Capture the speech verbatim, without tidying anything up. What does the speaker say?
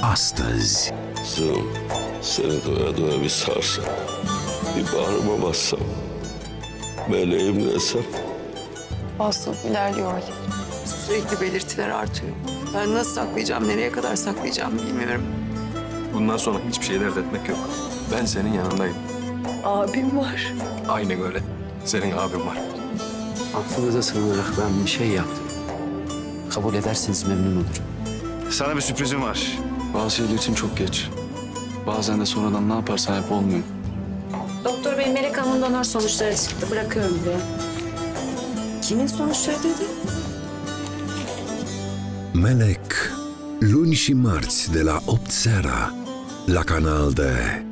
astăzi. Zâm, seni doya doya bir sarsam, bir bağrıma bassam, meleğim desem. Hastalık ilerliyor. Sürekli belirtiler artıyor. Ben nasıl saklayacağım, nereye kadar saklayacağım bilmiyorum. Bundan sonra hiçbir şey dert etmek yok. Ben senin yanındayım. Abim var. Aynen öyle. Senin abin var. Affınıza sığınarak ben bir şey yaptım. Kabul ederseniz memnun olurum. Sana bir sürprizim var. Bazı şeyler için çok geç. Bazen de sonradan ne yaparsan yap olmuyor. Doktor bey, Melek Hanım'ın donör sonuçları çıktı. Bırakıyorum buraya. Kimin sonuçları dedi? Melek, luni și marți de la opt seara, la Canal D.